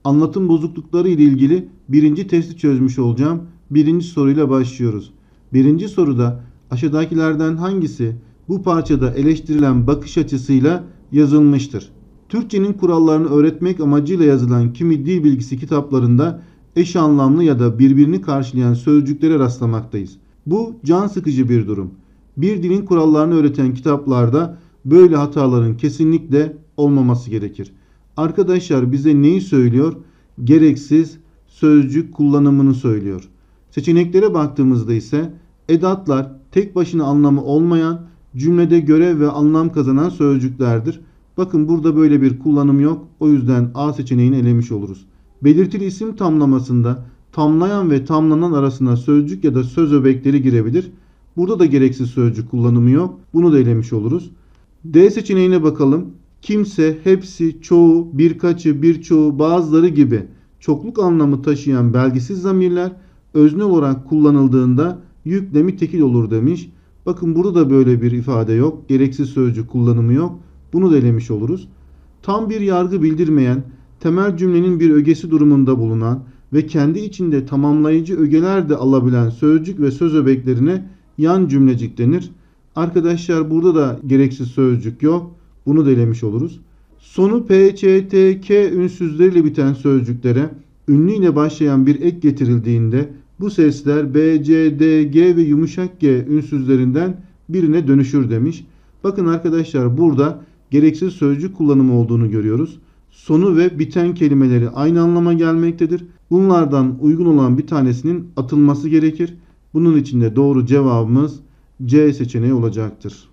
anlatım bozuklukları ile ilgili birinci testi çözmüş olacağım. Birinci soruyla başlıyoruz. Birinci soruda aşağıdakilerden hangisi bu parçada eleştirilen bakış açısıyla yazılmıştır? Türkçenin kurallarını öğretmek amacıyla yazılan kimi dil bilgisi kitaplarında eş anlamlı ya da birbirini karşılayan sözcüklere rastlamaktayız. Bu can sıkıcı bir durum. Bir dilin kurallarını öğreten kitaplarda böyle hataların kesinlikle olmaması gerekir. Arkadaşlar bize neyi söylüyor? Gereksiz sözcük kullanımını söylüyor. Seçeneklere baktığımızda ise edatlar tek başına anlamı olmayan, cümlede görev ve anlam kazanan sözcüklerdir. Bakın burada böyle bir kullanım yok. O yüzden A seçeneğini elemiş oluruz. Belirtili isim tamlamasında tamlayan ve tamlanan arasına sözcük ya da söz öbekleri girebilir. Burada da gereksiz sözcük kullanımı yok. Bunu da elemiş oluruz. D seçeneğine bakalım. Kimse, hepsi, çoğu, birkaçı, birçoğu, bazıları gibi çokluk anlamı taşıyan belgisiz zamirler özne olarak kullanıldığında yüklemi tekil olur demiş. Bakın burada da böyle bir ifade yok. Gereksiz sözcük kullanımı yok. Bunu da elemiş oluruz. Tam bir yargı bildirmeyen, temel cümlenin bir ögesi durumunda bulunan ve kendi içinde tamamlayıcı ögeler de alabilen sözcük ve söz öbeklerine yan cümlecik denir. Arkadaşlar burada da gereksiz sözcük yok. Bunu da elemiş oluruz. Sonu P, Ç, T, K ünsüzleriyle biten sözcüklere ünlü ile başlayan bir ek getirildiğinde bu sesler B, C, D, G ve yumuşak G ünsüzlerinden birine dönüşür demiş. Bakın arkadaşlar burada gereksiz sözcük kullanımı olduğunu görüyoruz. Sonu ve biten kelimeleri aynı anlama gelmektedir. Bunlardan uygun olan bir tanesinin atılması gerekir. Bunun için de doğru cevabımız C seçeneği olacaktır.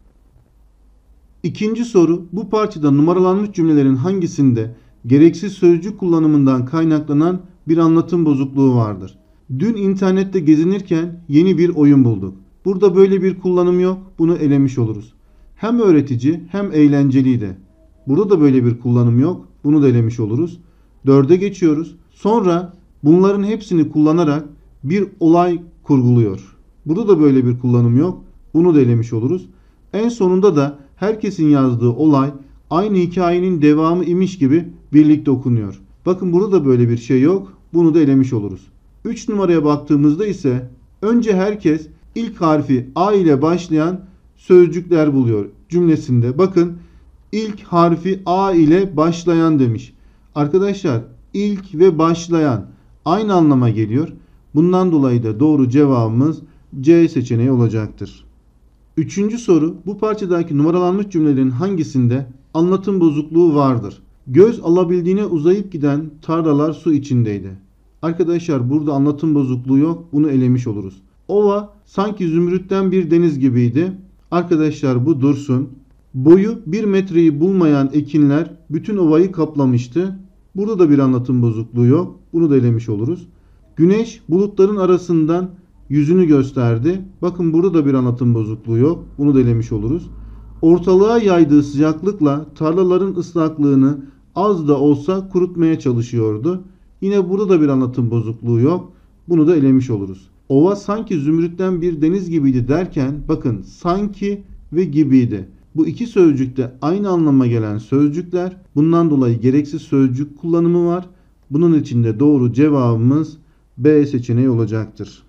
İkinci soru, bu parçada numaralanmış cümlelerin hangisinde gereksiz sözcük kullanımından kaynaklanan bir anlatım bozukluğu vardır? Dün internette gezinirken yeni bir oyun bulduk. Burada böyle bir kullanım yok. Bunu elemiş oluruz. Hem öğretici hem eğlenceliydi. Burada da böyle bir kullanım yok. Bunu da elemiş oluruz. 4'e geçiyoruz. Sonra bunların hepsini kullanarak bir olay kurguluyor. Burada da böyle bir kullanım yok. Bunu da elemiş oluruz. En sonunda da herkesin yazdığı olay aynı hikayenin devamı imiş gibi birlikte okunuyor. Bakın burada da böyle bir şey yok. Bunu da elemiş oluruz. 3 numaraya baktığımızda ise önce herkes ilk harfi A ile başlayan sözcükler buluyor cümlesinde. Bakın ilk harfi A ile başlayan demiş. Arkadaşlar ilk ve başlayan aynı anlama geliyor. Bundan dolayı da doğru cevabımız C seçeneği olacaktır. Üçüncü soru, bu parçadaki numaralanmış cümlelerin hangisinde anlatım bozukluğu vardır? Göz alabildiğine uzayıp giden tarlalar su içindeydi. Arkadaşlar burada anlatım bozukluğu yok. Bunu elemiş oluruz. Ova sanki zümrütten bir deniz gibiydi. Arkadaşlar bu dursun. Boyu 1 metreyi bulmayan ekinler bütün ovayı kaplamıştı. Burada da bir anlatım bozukluğu yok. Bunu da elemiş oluruz. Güneş bulutların arasından yüzünü gösterdi. Bakın burada da bir anlatım bozukluğu yok. Bunu da elemiş oluruz. Ortalığa yaydığı sıcaklıkla tarlaların ıslaklığını az da olsa kurutmaya çalışıyordu. Yine burada da bir anlatım bozukluğu yok. Bunu da elemiş oluruz. Ova sanki zümrütten bir deniz gibiydi derken bakın sanki ve gibiydi. Bu iki sözcükte aynı anlama gelen sözcükler. Bundan dolayı gereksiz sözcük kullanımı var. Bunun için de doğru cevabımız B seçeneği olacaktır.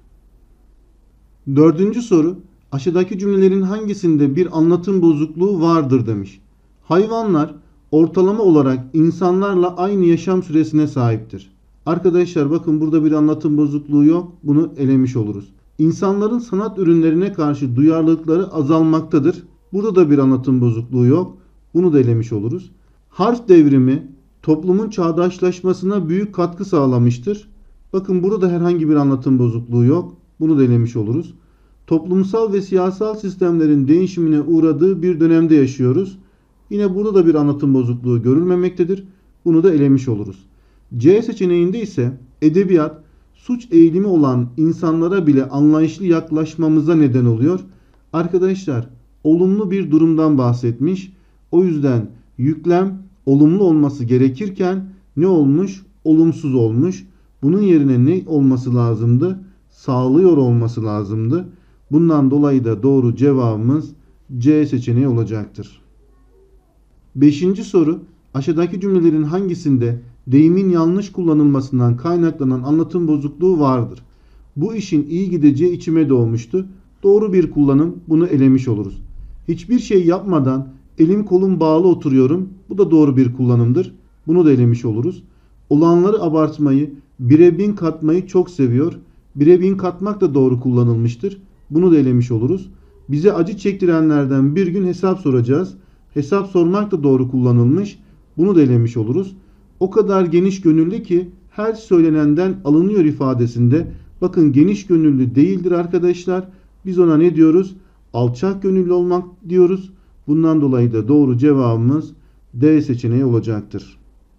Dördüncü soru, aşağıdaki cümlelerin hangisinde bir anlatım bozukluğu vardır demiş. Hayvanlar ortalama olarak insanlarla aynı yaşam süresine sahiptir. Arkadaşlar bakın burada bir anlatım bozukluğu yok. Bunu elemiş oluruz. İnsanların sanat ürünlerine karşı duyarlılıkları azalmaktadır. Burada da bir anlatım bozukluğu yok. Bunu da elemiş oluruz. Harf devrimi toplumun çağdaşlaşmasına büyük katkı sağlamıştır. Bakın burada herhangi bir anlatım bozukluğu yok. Bunu da elemiş oluruz. Toplumsal ve siyasal sistemlerin değişimine uğradığı bir dönemde yaşıyoruz. Yine burada da bir anlatım bozukluğu görülmemektedir. Bunu da elemiş oluruz. C seçeneğinde ise edebiyat suç eğilimi olan insanlara bile anlayışlı yaklaşmamıza neden oluyor. Arkadaşlar olumlu bir durumdan bahsetmiş. O yüzden yüklem olumlu olması gerekirken ne olmuş? Olumsuz olmuş. Bunun yerine ne olması lazımdı? Sağlıyor olması lazımdı. Bundan dolayı da doğru cevabımız C seçeneği olacaktır. Beşinci soru, aşağıdaki cümlelerin hangisinde deyimin yanlış kullanılmasından kaynaklanan anlatım bozukluğu vardır. Bu işin iyi gideceği içime doğmuştu. Doğru bir kullanım, bunu elemiş oluruz. Hiçbir şey yapmadan elim kolum bağlı oturuyorum. Bu da doğru bir kullanımdır. Bunu da elemiş oluruz. Olanları abartmayı, bire bin katmayı çok seviyor. Bire bin katmak da doğru kullanılmıştır. Bunu da elemiş oluruz. Bize acı çektirenlerden bir gün hesap soracağız. Hesap sormak da doğru kullanılmış. Bunu da elemiş oluruz. O kadar geniş gönüllü ki her söylenenden alınıyor ifadesinde. Bakın geniş gönüllü değildir arkadaşlar. Biz ona ne diyoruz? Alçak gönüllü olmak diyoruz. Bundan dolayı da doğru cevabımız D seçeneği olacaktır.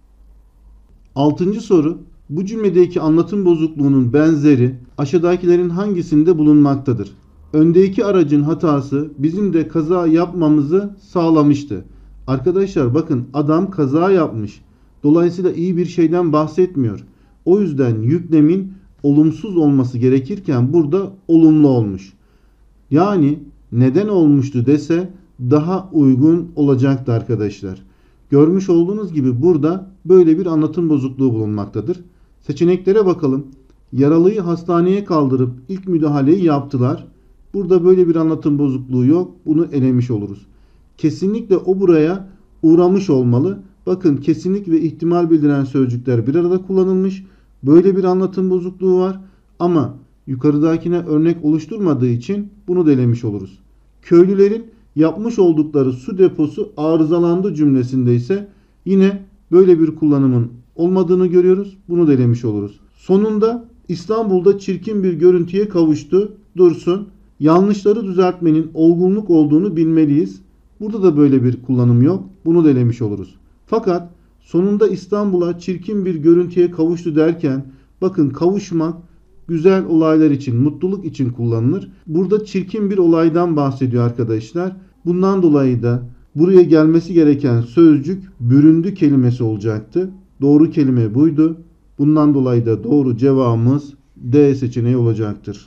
6. soru. Bu cümledeki anlatım bozukluğunun benzeri aşağıdakilerin hangisinde bulunmaktadır? Öndeki aracın hatası bizim de kaza yapmamızı sağlamıştı. Arkadaşlar bakın adam kaza yapmış. Dolayısıyla iyi bir şeyden bahsetmiyor. O yüzden yüklemin olumsuz olması gerekirken burada olumlu olmuş. Yani neden olmuştu dese daha uygun olacaktı arkadaşlar. Görmüş olduğunuz gibi burada böyle bir anlatım bozukluğu bulunmaktadır. Seçeneklere bakalım. Yaralıyı hastaneye kaldırıp ilk müdahaleyi yaptılar. Burada böyle bir anlatım bozukluğu yok. Bunu elemiş oluruz. Kesinlikle o buraya uğramış olmalı. Bakın kesinlik ve ihtimal bildiren sözcükler bir arada kullanılmış. Böyle bir anlatım bozukluğu var. Ama yukarıdakine örnek oluşturmadığı için bunu da elemiş oluruz. Köylülerin yapmış oldukları su deposu arızalandı cümlesinde ise yine böyle bir kullanımın olmadığını görüyoruz. Bunu da elemiş oluruz. Sonunda İstanbul'da çirkin bir görüntüye kavuştu. Dursun. Yanlışları düzeltmenin olgunluk olduğunu bilmeliyiz. Burada da böyle bir kullanım yok. Bunu da elemiş oluruz. Fakat sonunda İstanbul'a çirkin bir görüntüye kavuştu derken bakın kavuşmak güzel olaylar için, mutluluk için kullanılır. Burada çirkin bir olaydan bahsediyor arkadaşlar. Bundan dolayı da buraya gelmesi gereken sözcük büründü kelimesi olacaktı. Doğru kelime buydu. Bundan dolayı da doğru cevabımız D seçeneği olacaktır.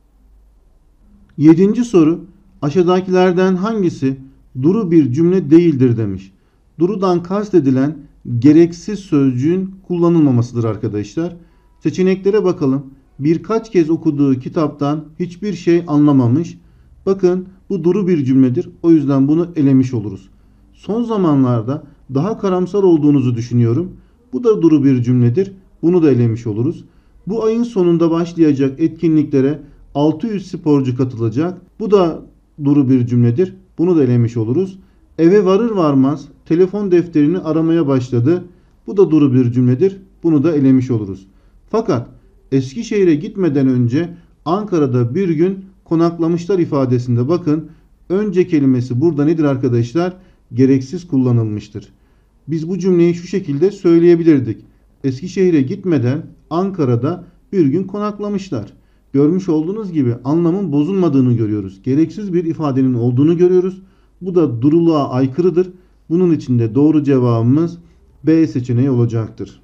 7. soru. Aşağıdakilerden hangisi duru bir cümle değildir demiş. Durudan kastedilen gereksiz sözcüğün kullanılmamasıdır arkadaşlar. Seçeneklere bakalım. Birkaç kez okuduğu kitaptan hiçbir şey anlamamış. Bakın bu duru bir cümledir. O yüzden bunu elemiş oluruz. Son zamanlarda daha karamsar olduğunuzu düşünüyorum. Bu da duru bir cümledir. Bunu da elemiş oluruz. Bu ayın sonunda başlayacak etkinliklere 600 sporcu katılacak. Bu da duru bir cümledir. Bunu da elemiş oluruz. Eve varır varmaz telefon defterini aramaya başladı. Bu da duru bir cümledir. Bunu da elemiş oluruz. Fakat Eskişehir'e gitmeden önce Ankara'da bir gün konaklamışlar ifadesinde bakın önce kelimesi burada nedir arkadaşlar? Gereksiz kullanılmıştır. Biz bu cümleyi şu şekilde söyleyebilirdik. Eskişehir'e gitmeden Ankara'da bir gün konaklamışlar. Görmüş olduğunuz gibi anlamın bozulmadığını görüyoruz. Gereksiz bir ifadenin olduğunu görüyoruz. Bu da duruluğa aykırıdır. Bunun için de doğru cevabımız B seçeneği olacaktır.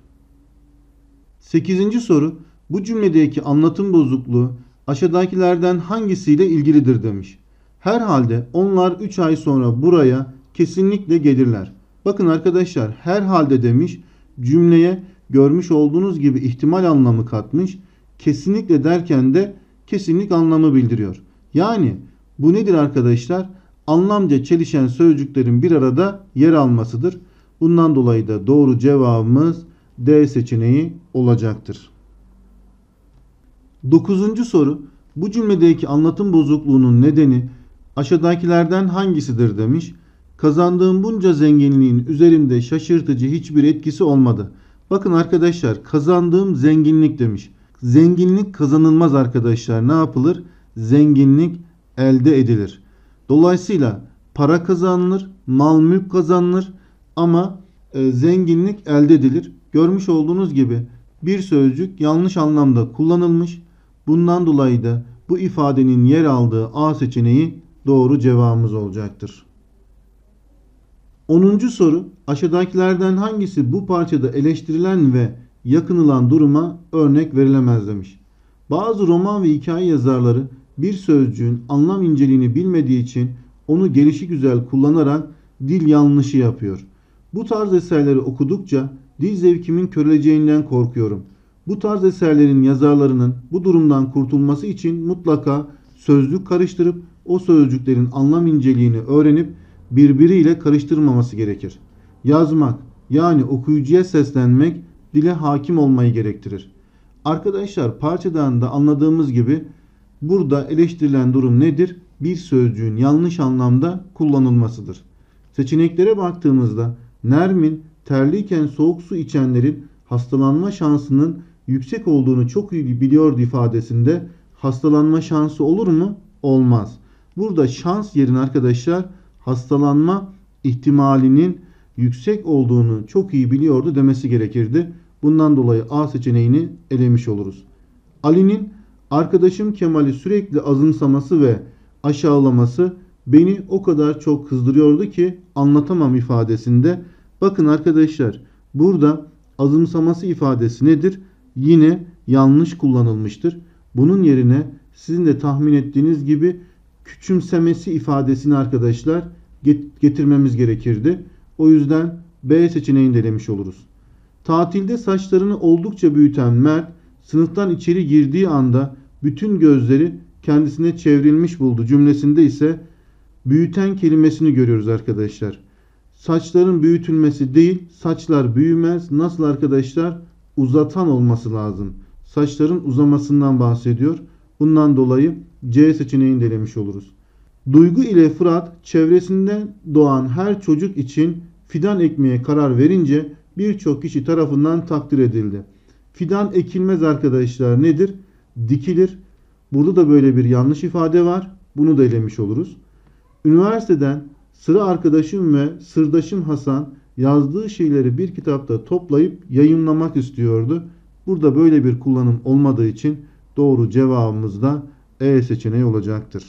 8. soru. Bu cümledeki anlatım bozukluğu aşağıdakilerden hangisiyle ilgilidir demiş. Herhalde onlar 3 ay sonra buraya kesinlikle gelirler. Bakın arkadaşlar herhalde demiş cümleye görmüş olduğunuz gibi ihtimal anlamı katmış. Kesinlikle derken de kesinlik anlamı bildiriyor. Yani bu nedir arkadaşlar? Anlamca çelişen sözcüklerin bir arada yer almasıdır. Bundan dolayı da doğru cevabımız D seçeneği olacaktır. 9. soru. Bu cümledeki anlatım bozukluğunun nedeni aşağıdakilerden hangisidir demiş. Kazandığım bunca zenginliğin üzerimde şaşırtıcı hiçbir etkisi olmadı. Bakın arkadaşlar kazandığım zenginlik demiş. Zenginlik kazanılmaz arkadaşlar. Ne yapılır? Zenginlik elde edilir. Dolayısıyla para kazanılır, mal mülk kazanılır ama zenginlik elde edilir. Görmüş olduğunuz gibi bir sözcük yanlış anlamda kullanılmış. Bundan dolayı da bu ifadenin yer aldığı A seçeneği doğru cevabımız olacaktır. 10. soru. Aşağıdakilerden hangisi bu parçada eleştirilen ve yakınılan duruma örnek verilemez demiş. Bazı roman ve hikaye yazarları bir sözcüğün anlam inceliğini bilmediği için onu gelişigüzel kullanarak dil yanlışı yapıyor. Bu tarz eserleri okudukça Dil zevkimin köreleceğinden korkuyorum. Bu tarz eserlerin yazarlarının bu durumdan kurtulması için mutlaka sözlük karıştırıp o sözcüklerin anlam inceliğini öğrenip birbiriyle karıştırmaması gerekir. Yazmak, yani okuyucuya seslenmek, dile hakim olmayı gerektirir. Arkadaşlar, parçadan da anladığımız gibi burada eleştirilen durum nedir? Bir sözcüğün yanlış anlamda kullanılmasıdır. Seçeneklere baktığımızda Nermin terliyken soğuk su içenlerin hastalanma şansının yüksek olduğunu çok iyi biliyordu ifadesinde hastalanma şansı olur mu? Olmaz. Burada şans yerine arkadaşlar hastalanma ihtimalinin yüksek olduğunu çok iyi biliyordu demesi gerekirdi. Bundan dolayı A seçeneğini elemiş oluruz. Ali'nin arkadaşım Kemal'i sürekli azımsaması ve aşağılaması beni o kadar çok kızdırıyordu ki anlatamam ifadesinde. Bakın arkadaşlar, burada azımsaması ifadesi nedir? Yine yanlış kullanılmıştır. Bunun yerine sizin de tahmin ettiğiniz gibi küçümsemesi ifadesini arkadaşlar getirmemiz gerekirdi. O yüzden B seçeneğini de elemiş oluruz. Tatilde saçlarını oldukça büyüten Mert sınıftan içeri girdiği anda bütün gözleri kendisine çevrilmiş buldu cümlesinde ise büyüten kelimesini görüyoruz arkadaşlar. Saçların büyütülmesi değil, saçlar büyümez. Nasıl arkadaşlar? Uzatan olması lazım. Saçların uzamasından bahsediyor. Bundan dolayı C seçeneğini de elemiş oluruz. Duygu ile Fırat çevresinden doğan her çocuk için fidan ekmeye karar verince birçok kişi tarafından takdir edildi. Fidan ekilmez arkadaşlar, nedir? Dikilir. Burada da böyle bir yanlış ifade var. Bunu da elemiş oluruz. Üniversiteden sıra arkadaşım ve sırdaşım Hasan yazdığı şeyleri bir kitapta toplayıp yayınlamak istiyordu. Burada böyle bir kullanım olmadığı için doğru cevabımız da E seçeneği olacaktır.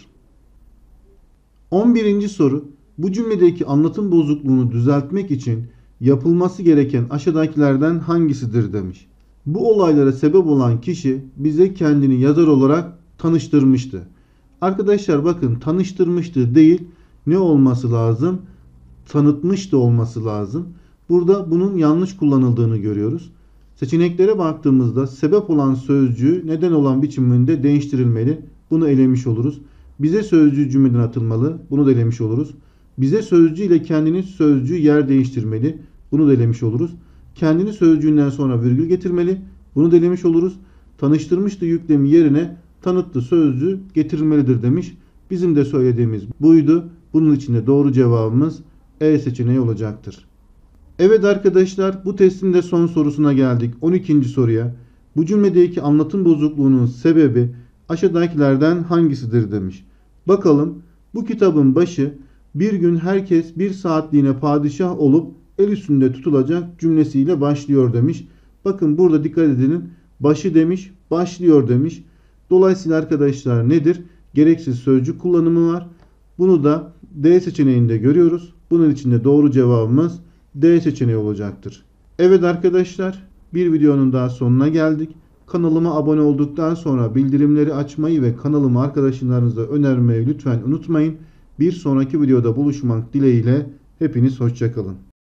11. soru. Bu cümledeki anlatım bozukluğunu düzeltmek için yapılması gereken aşağıdakilerden hangisidir demiş. Bu olaylara sebep olan kişi bize kendini yazar olarak tanıştırmıştı. Arkadaşlar bakın, tanıştırmıştı değil, ne olması lazım? Tanıtmış da olması lazım. Burada bunun yanlış kullanıldığını görüyoruz. Seçeneklere baktığımızda sebep olan sözcüğü neden olan biçiminde değiştirilmeli. Bunu elemiş oluruz. Bize sözcüğü cümleden atılmalı. Bunu da elemiş oluruz. Bize sözcüğü ile kendini sözcüğü yer değiştirmeli. Bunu da elemiş oluruz. Kendini sözcüğünden sonra virgül getirmeli. Bunu da elemiş oluruz. Tanıştırmıştı yüklemi yerine tanıttı sözcüğü getirilmelidir demiş. Bizim de söylediğimiz buydu. Bunun için de doğru cevabımız E seçeneği olacaktır. Evet arkadaşlar, bu testin de son sorusuna geldik. 12. soruya. Bu cümledeki anlatım bozukluğunun sebebi aşağıdakilerden hangisidir demiş. Bakalım, bu kitabın başı bir gün herkes bir saatliğine padişah olup el üstünde tutulacak cümlesiyle başlıyor demiş. Bakın burada dikkat edin, başı demiş, başlıyor demiş. Dolayısıyla arkadaşlar nedir? Gereksiz sözcük kullanımı var. Bunu da D seçeneğinde görüyoruz. Bunun için de doğru cevabımız D seçeneği olacaktır. Evet arkadaşlar, bir videonun daha sonuna geldik. Kanalıma abone olduktan sonra bildirimleri açmayı ve kanalımı arkadaşlarınıza önermeyi lütfen unutmayın. Bir sonraki videoda buluşmak dileğiyle hepiniz hoşça kalın.